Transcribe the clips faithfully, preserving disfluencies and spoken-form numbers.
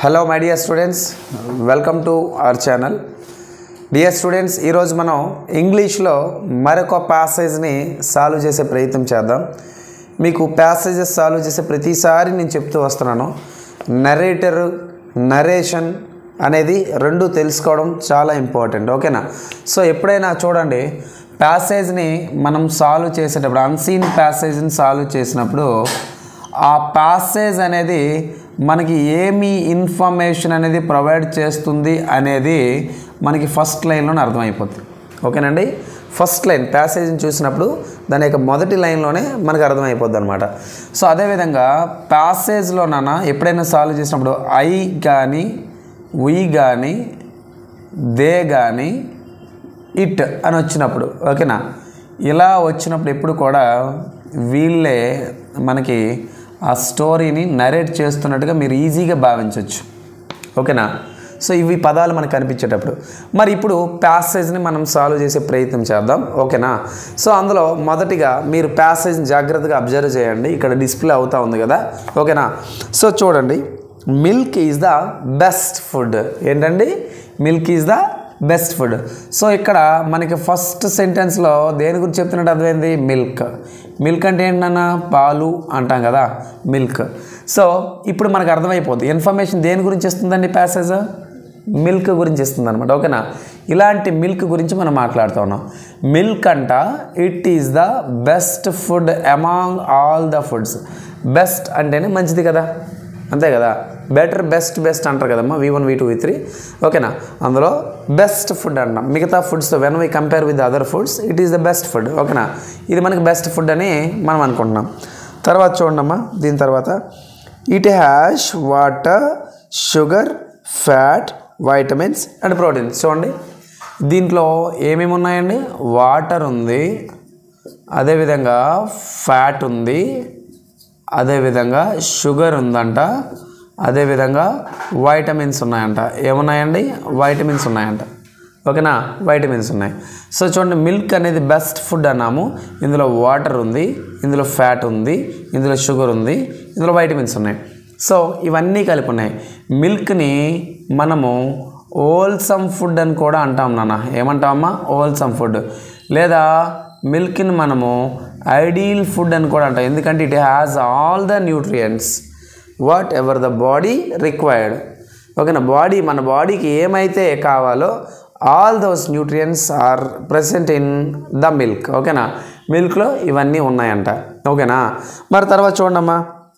Hello my dear students, welcome to our channel. Dear students, ఈ రోజు మనం English లో మరొక ప్యాసేజ్ ని సాల్వ్ చేసే ప్రయత్నం చేద్దాం. మీకు ప్యాసేజెస్ సాల్వ్ చేసే ప్రతిసారి నేను చెప్తూ వస్తున్నాను. నరేటర్, నరేషన్ అనేది రెండు తెలుసుకోవడం చాలా ఇంపార్టెంట్. ఓకేనా? సో ఎప్పుడైనా చూడండి, ప్యాసేజ్ ని మనం సాల్వ్ చేసేటప్పుడు అన్సీన్ ప్యాసేజ్ ని సాల్వ్ చేసినప్పుడు ఆ ప్యాసేజ్ అనేది మనకి ఏమి ఇన్ఫర్మేషన్ అనేది ప్రొవైడ్ చేస్తుంది అనేది మనకి ఫస్ట్ లైన్లోనే అర్థమైపోతుంది. ఓకేనండి? ఫస్ట్ లైన్ ప్యాసేజ్ని చూసినప్పుడు దాని యొక్క మొదటి లైన్లోనే మనకు అర్థమైపోద్ది అనమాట. సో అదేవిధంగా ప్యాసేజ్లోనైనా ఎప్పుడైనా సాల్వ్ చేసినప్పుడు ఐ కానీ వి కానీ దే కానీ ఇట్ అని వచ్చినప్పుడు, ఓకేనా, ఇలా వచ్చినప్పుడు ఎప్పుడు కూడా వీళ్ళే మనకి ఆ స్టోరీని నరేట్ చేస్తున్నట్టుగా మీరు ఈజీగా భావించవచ్చు. ఓకేనా? సో ఇవి పదాలు మనకు కనిపించేటప్పుడు. మరి ఇప్పుడు ప్యాసేజ్ని మనం సాల్వ్ చేసే ప్రయత్నం చేద్దాం. ఓకేనా? సో అందులో మొదటిగా మీరు ప్యాసేజ్ని జాగ్రత్తగా అబ్జర్వ్ చేయండి. ఇక్కడ డిస్ప్లే అవుతూ ఉంది కదా. ఓకేనా? సో చూడండి, milk is the best food. ఏంటండి? Milk is the best food. So ఇక్కడ మనకి ఫస్ట్ సెంటెన్స్లో దేని గురించి చెప్తున్నట్టు అర్థమైంది? మిల్క్. మిల్క్ అంటే ఏంటన్నా? పాలు అంటాం కదా, మిల్క్. సో ఇప్పుడు మనకు అర్థమైపోతుంది ఇన్ఫర్మేషన్ దేని గురించి ఇస్తుందండి ప్యాసేజ్? మిల్క్ గురించి ఇస్తుంది అనమాట. ఓకేనా? ఇలాంటి మిల్క్ గురించి మనం మాట్లాడుతూ ఉన్నాం. మిల్క్ అంట it is the best food among all the foods. Best అంటేనే మంచిది కదా, అంతే కదా. బెటర్, బెస్ట్, బెస్ట్ అంటారు కదమ్మా, V one V two V three. ఓకేనా? అందులో బెస్ట్ ఫుడ్ అంటాం. మిగతా ఫుడ్స్తో when we compare with other foods it is the best food. ఓకేనా? ఇది మనకి బెస్ట్ ఫుడ్ అని మనం అనుకుంటున్నాం. తర్వాత చూడమ్మా, దీని తర్వాత it has water, sugar, fat, vitamins and proteins. చూడండి, దీంట్లో ఏమేమి ఉన్నాయండి? వాటర్ ఉంది, అదేవిధంగా ఫ్యాట్ ఉంది, అదేవిధంగా షుగర్ ఉందంట, అదేవిధంగా వైటమిన్స్ ఉన్నాయంట. ఏమున్నాయండి? వైటమిన్స్ ఉన్నాయంట. ఓకేనా? వైటమిన్స్ ఉన్నాయి. సో చూడండి, మిల్క్ అనేది బెస్ట్ ఫుడ్ అన్నాము. ఇందులో వాటర్ ఉంది, ఇందులో ఫ్యాట్ ఉంది, ఇందులో షుగర్ ఉంది, ఇందులో వైటమిన్స్ ఉన్నాయి. సో ఇవన్నీ కలిపి ఉన్నాయి. మిల్క్ని మనము హోల్సమ్ ఫుడ్ అని కూడా అంటాం నాన్న. ఏమంటామమ్మా? Wholesome food. లేదా మిల్క్ని మనము ఐడియల్ ఫుడ్ అని కూడా అంటాం. ఎందుకంటే it has all the nutrients whatever the body required. ఓకేనా? బాడీ, మన బాడీకి ఏమైతే కావాలో all those nutrients are present in the milk. ఓకేనా? మిల్క్లో ఇవన్నీ ఉన్నాయంట. ఓకేనా? మరి తర్వాత చూడమ్మా,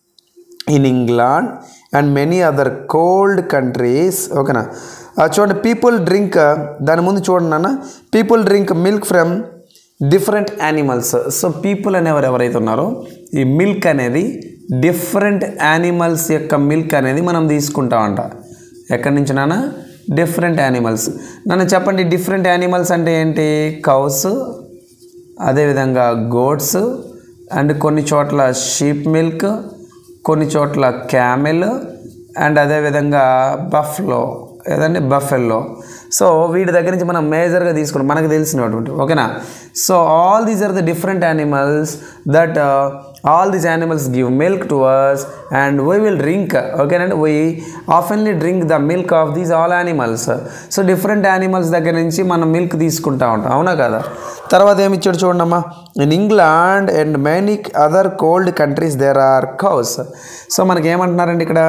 in England and many other cold countries. ఓకేనా? చూడండి, పీపుల్ డ్రింక్, దాని ముందు చూడండి నాన్న, people drink milk from different animals. So people అనేవారు ఎవరైతే ఉన్నారో ఈ మిల్క్ అనేది డిఫరెంట్ యానిమల్స్ యొక్క మిల్క్ అనేది మనం తీసుకుంటామంట. ఎక్కడి నుంచి నాన్న? Different animals. నన్ను చెప్పండి, డిఫరెంట్ యానిమల్స్ అంటే ఏంటి? కౌస్, అదేవిధంగా గోట్స్, అండ్ కొన్ని చోట్ల షీప్ మిల్క్, కొన్ని చోట్ల క్యామెల్, అండ్ అదేవిధంగా బఫ్లో, ఏదండి బఫెల్లో. సో వీటి దగ్గర నుంచి మనం మేజర్గా తీసుకున్నాం, మనకు తెలిసినటువంటి. ఓకేనా? So all these are the different animals that all these animals give milk to us and we will drink. ఓకేనండి? We oftenly drink the milk of these all animals. So different animals దగ్గర నుంచి మనం milk తీసుకుంటా ఉంటాం. అవునా కదా? తర్వాత ఏమి ఇచ్చాడు చూడమ్మా, in England and many other cold countries there are cows. So మనకి ఏమంటున్నారండి ఇక్కడ?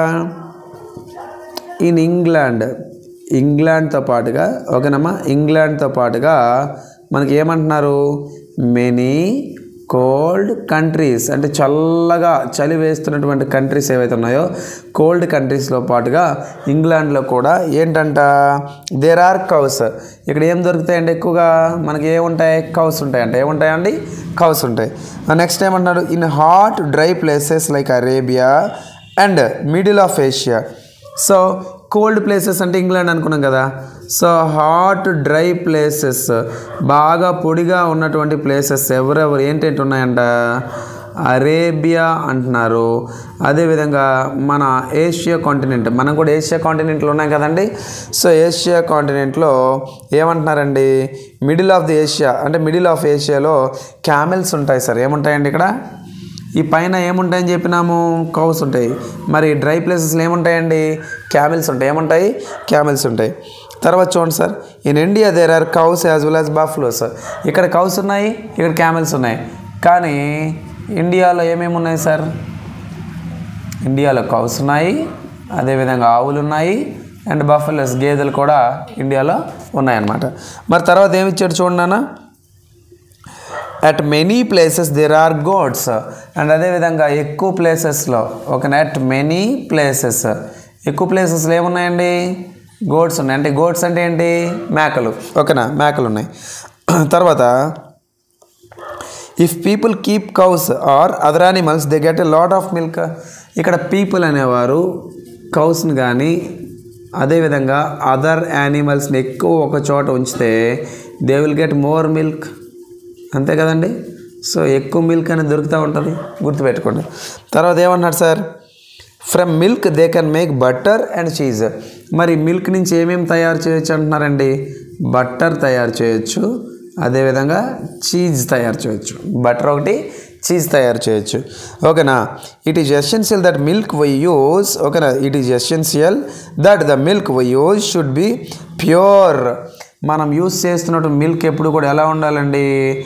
ఇన్ ఇంగ్లాండ్, ఇంగ్లాండ్తో పాటుగా, ఓకేనమ్మా, ఇంగ్లాండ్తో పాటుగా మనకి ఏమంటున్నారు? మెనీ కోల్డ్ కంట్రీస్ అంటే చల్లగా చలి వేస్తున్నటువంటి కంట్రీస్ ఏవైతే ఉన్నాయో కోల్డ్ కంట్రీస్లో పాటుగా ఇంగ్లాండ్లో కూడా ఏంటంట? There are cows. ఇక్కడ ఏం దొరుకుతాయండి? ఎక్కువగా మనకి ఏముంటాయి? కౌస్ ఉంటాయంట. ఏముంటాయండి? కౌస్ ఉంటాయి. నెక్స్ట్ ఏమంటున్నారు? In hot dry places like Arabia and middle of Asia. So cold places అంటే ఇంగ్లాండ్ అనుకున్నాం కదా. సో హాట్ డ్రై ప్లేసెస్, బాగా పొడిగా ఉన్నటువంటి ప్లేసెస్ ఎవరెవరు ఏంటంటే ఉన్నాయంట? అరేబియా అంటున్నారు. అదేవిధంగా మన ఏషియా కాంటినెంట్, మనం కూడా ఏషియా కాంటినెంట్లో ఉన్నాం కదండి. సో ఏషియా కాంటినెంట్లో ఏమంటున్నారండి? మిడిల్ ఆఫ్ ది ఏషియా అంటే మిడిల్ ఆఫ్ ఏషియాలో క్యామెల్స్ ఉంటాయి సార్. ఏముంటాయండి ఇక్కడ? ఈ పైన ఏముంటాయని చెప్పినాము, కౌస్ ఉంటాయి. మరి డ్రై ప్లేసెస్లో ఏముంటాయండి, క్యామిల్స్ ఉంటాయి. ఏముంటాయి, క్యామిల్స్ ఉంటాయి. తర్వాత చూడండి sir, in India there are cows as well as buffaloes. ఇక్కడ కౌస్ ఉన్నాయి, ఇక్కడ క్యామిల్స్ ఉన్నాయి. కానీ ఇండియాలో ఏమేమి ఉన్నాయి సార్, ఇండియాలో కౌస్ ఉన్నాయి, అదేవిధంగా ఆవులు ఉన్నాయి, అండ్ బఫెలోస్ గేదెలు కూడా ఇండియాలో ఉన్నాయన్నమాట. మరి తర్వాత ఏమి ఇచ్చాడు చూడండి నాన్న, at many places there are goats. And అదేవిధంగా ఎక్కువ ప్లేసెస్లో, ఓకేనా, అట్ మెనీ ప్లేసెస్, ఎక్కువ ప్లేసెస్లో ఏమున్నాయండి, గోడ్స్ ఉన్నాయి. అంటే గోడ్స్ అంటే ఏంటి, మేకలు, ఓకేనా, మేకలు ఉన్నాయి. తర్వాత if people keep cows or other animals they get a lot of milk. ఇక్కడ పీపుల్ అనేవారు కౌస్ని కానీ అదేవిధంగా అదర్ యానిమల్స్ని ఎక్కువ ఒక చోట ఉంచితే they will get more milk, అంతే కదండి. సో ఎక్కువ మిల్క్ అనేది దొరుకుతూ ఉంటుంది, గుర్తుపెట్టుకోండి. తర్వాత ఏమన్నాడు sir, from milk they can make butter and cheese. మరి మిల్క్ నుంచి ఏమేమి తయారు చేయొచ్చు అంటున్నారండి, బటర్ తయారు చేయొచ్చు, అదేవిధంగా చీజ్ తయారు చేయొచ్చు. బటర్ ఒకటి, చీజ్ తయారు చేయొచ్చు, ఓకేనా. It is essential that milk we use, ఓకేనా, it is essential that the milk we use should be pure. మనం యూజ్ చేస్తున్నట్టు మిల్క్ ఎప్పుడు కూడా ఎలా ఉండాలండి,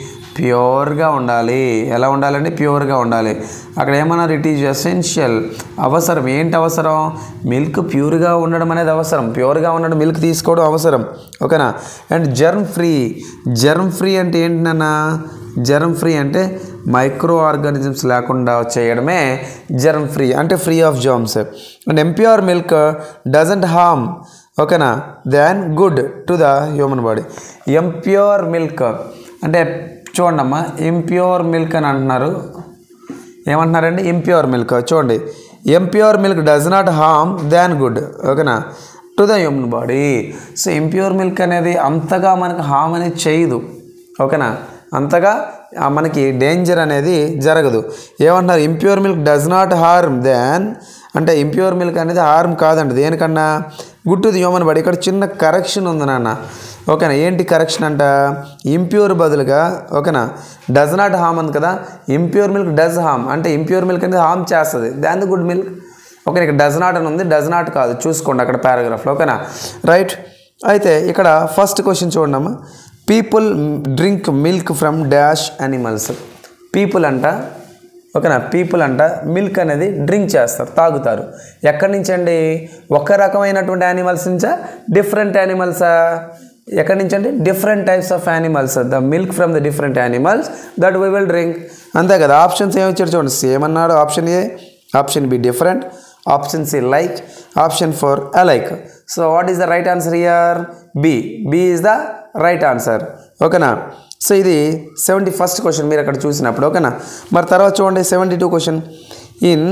ప్యూర్గా ఉండాలి. ఎలా ఉండాలండి, ప్యూర్గా ఉండాలి. అక్కడ ఏమన్నారు, ఇట్ ఈజ్ ఎసెన్షియల్, అవసరం. ఏంటి అవసరం, మిల్క్ ప్యూర్గా ఉండడం అనేది అవసరం, ప్యూర్గా ఉండడం, మిల్క్ తీసుకోవడం అవసరం, ఓకేనా. And germ free, germ free అంటే ఏంటన్నా, జర్మ్ ఫ్రీ అంటే మైక్రో ఆర్గానిజమ్స్ లేకుండా చేయడమే జర్మ్ ఫ్రీ, అంటే free of germs. And impure milk doesn't harm, ఓకేనా, than good to the human body. Impure milk అంటే చూడండి అమ్మా, ఇంప్యూర్ మిల్క్ అని అంటున్నారు. ఏమంటున్నారండి, ఇంప్యూర్ మిల్క్. చూడండి, impure milk does not harm than good, ఓకేనా, to the human body. So impure milk అనేది అంతగా మనకు హార్మ్ అనేది చేయదు, ఓకేనా, అంతగా మనకి డేంజర్ అనేది జరగదు. ఏమంటున్నారు, impure milk does not harm than, అంటే ఇంప్యూర్ మిల్క్ అనేది హార్మ్ కాదండి దేనికన్నా, good to the human body. ఇక్కడ చిన్న కరెక్షన్ ఉంది నాన్న, ఓకేనా. ఏంటి కరెక్షన్ అంట, ఇంప్యూర్ బదులుగా, ఓకేనా, డస్ నాట్ హార్మ్ అంది కదా, ఇంప్యూర్ మిల్క్ డస్ హార్మ్, అంటే ఇంప్యూర్ మిల్క్ అనేది హార్మ్ చేస్తుంది, than the good milk, okay. ఇక్కడ డస్ నాట్ అని ఉంది, డస్ నాట్ కాదు, చూసుకోండి అక్కడ పారాగ్రాఫ్లో, ఓకేనా, రైట్. అయితే ఇక్కడ ఫస్ట్ క్వశ్చన్ చూడండి అమ్మా, people drink milk from dash animals. People అంట, ఓకేనా, పీపుల్ అంట మిల్క్ అనేది డ్రింక్ చేస్తారు, తాగుతారు. ఎక్కడి నుంచి అండి, ఒక రకమైనటువంటి యానిమల్స్ నుంచా, డిఫరెంట్ యానిమల్సా, ఎక్కడి నుంచి అండి, different types of animals, the milk from the different animals that we will drink, అంతే కదా. ఆప్షన్స్ ఏమి ఇచ్చారు చూడండి, సేమ్ అన్నాడు. Option A, option B different, option C like, option four alike. So what is the right answer here, B. B is the right answer, ఓకేనా. So ఇది seventy first question మీరు అక్కడ చూసినప్పుడు, ఓకేనా. మరి తర్వాత చూడండి seventy two question, in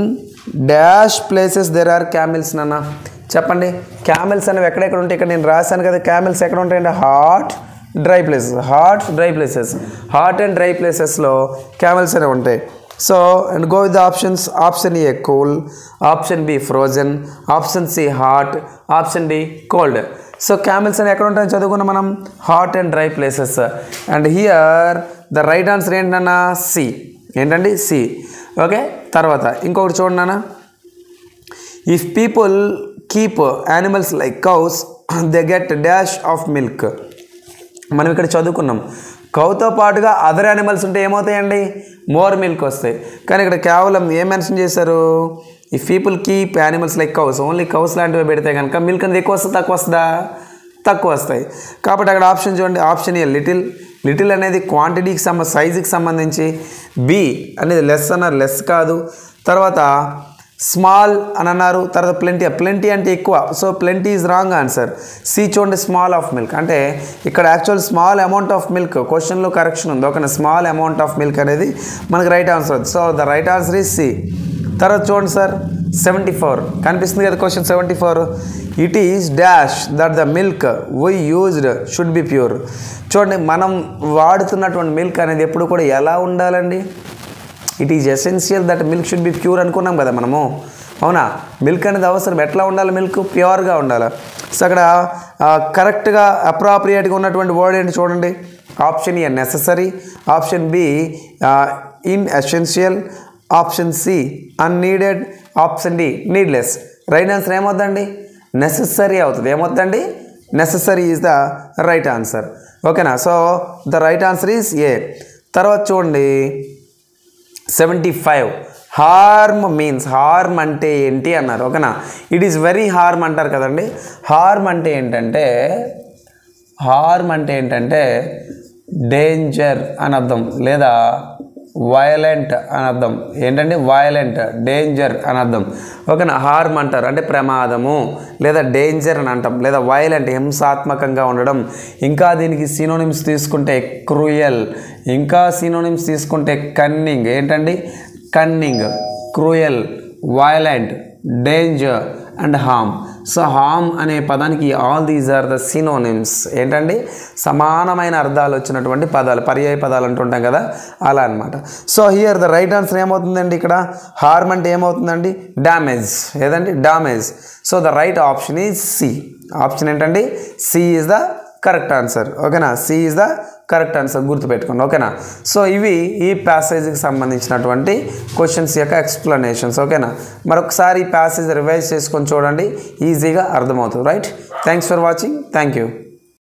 dash places there are camels. నాన్న చెప్పండి, క్యామిల్స్ అనేవి ఎక్కడెక్కడ ఉంటాయి, ఇక్కడ నేను రాశాను కదా, క్యామిల్స్ ఎక్కడ ఉంటాయండి, hot dry places, hot dry places, hot and dry ప్లేసెస్లో క్యామిల్స్ అనేవి ఉంటాయి. So and go with the options, option A cool, option B frozen, option C hot, option D cold. So camels అని ఎక్కడ ఉంటాయని చదువుకున్నాం మనం, hot and dry places. And here the right answer ఏంటన్నా, C. ఏంటండి, C, okay. తర్వాత ఇంకొకటి చూడండి అన్న, if people keep animals like cows they get dash of milk. మనం ఇక్కడ చదువుకున్నాం, కౌతో పాటుగా అదర్ యానిమల్స్ ఉంటే ఏమవుతాయండి, మోర్ మిల్క్ వస్తాయి. కానీ ఇక్కడ కేవలం ఏం మెన్షన్ చేశారు, ఈ people keep animals like cows, only cows లాంటివి పెడితే కనుక మిల్క్ అనేది ఎక్కువ వస్తుంది, తక్కువ వస్తుందా, తక్కువ వస్తాయి. కాబట్టి అక్కడ ఆప్షన్ చూడండి, ఆప్షన్ ఏ లిటిల్. లిటిల్ అనేది క్వాంటిటీకి సంబంధ సైజుకి సంబంధించి, బి అనేది లెస్ అన్నారు, లెస్ కాదు. తర్వాత స్మాల్ అని అన్నారు, తర్వాత ప్లెంటీ, ప్లెంటీ అంటే ఎక్కువ, so plenty is wrong answer. C చూడండి, స్మాల్ ఆఫ్ మిల్క్, అంటే ఇక్కడ actual small amount of milk, క్వశ్చన్లో కరెక్షన్ ఉంది, ఓకేనా, స్మాల్ అమౌంట్ ఆఫ్ మిల్క్ అనేది మనకు right answer. So the right answer is C. తర్వాత చూడండి సార్ సెవెంటీ ఫోర్ కనిపిస్తుంది కదా question seventy four, it is dash that the milk we used should be pure. చూడండి, మనం వాడుతున్నటువంటి మిల్క్ అనేది ఎప్పుడు కూడా ఎలా ఉండాలండి, it is essential that milk should be pure అనుకున్నాం కదా మనము, అవునా. మిల్క్ అనేది అవసరం, ఎట్లా ఉండాలి, మిల్క్ ప్యూర్గా ఉండాలి. సో అక్కడ కరెక్ట్గా అప్రాప్రియేట్గా ఉన్నటువంటి వర్డ్ ఏంటి చూడండి, option A necessary, option B inessential, option C unneeded, option D needless. Right answer ఏమవుతుందండి? నెసెసరీ అవుతుంది. ఏమవుతుందండి? Necessary is the right answer. ఓకేనా? So the right answer is A. తర్వాత చూడండి seventy five. Harm means, harm అంటే ఏంటి అన్నారు. ఓకేనా? ఇట్ ఈస్ వెరీ హార్మ్ అంటారు కదండి. హార్మ్ అంటే ఏంటంటే హార్మ్ అంటే ఏంటంటే డేంజర్ అని అర్థం, లేదా వయలెంట్ అని అర్థం. ఏంటంటే వయలెంట్, డేంజర్ అని అర్థం. ఓకేనా? హార్మ్ అంటారు అంటే ప్రమాదము లేదా డేంజర్ అని అంటాం, లేదా వయలెంట్ హింసాత్మకంగా ఉండడం. ఇంకా దీనికి సినోనిమ్స్ తీసుకుంటే క్రూయల్, ఇంకా సినోనిమ్స్ తీసుకుంటే కన్నింగ్. ఏంటండి? Cunning, cruel, violent, danger and harm. So harm అనే పదానికి all these are the synonyms. ఏంటండి? సమానమైన అర్థాలు వచ్చినటువంటి పదాలు, పర్యాయ పదాలు అంటుంటాం కదా, అలా అనమాట. So here the right answer ఏమవుతుందండి? ఇక్కడ హార్మ్ అంటే ఏమవుతుందండి? డ్యామేజ్. ఏదండి? Damage. So the right option is C. Option ఏంటండి? C is the correct answer. ఓకేనా? C is the correct answer, గుర్తుపెట్టుకోండి. ఓకేనా? సో ఇవి ఈ ప్యాసేజ్కి సంబంధించినటువంటి క్వశ్చన్స్ యొక్క ఎక్స్ప్లెనేషన్స్. ఓకేనా? మరొకసారి ఈ ప్యాసేజ్ రివైజ్ చేసుకొని చూడండి, ఈజీగా అర్థమవుతుంది. Right? Thanks for watching. Thank you.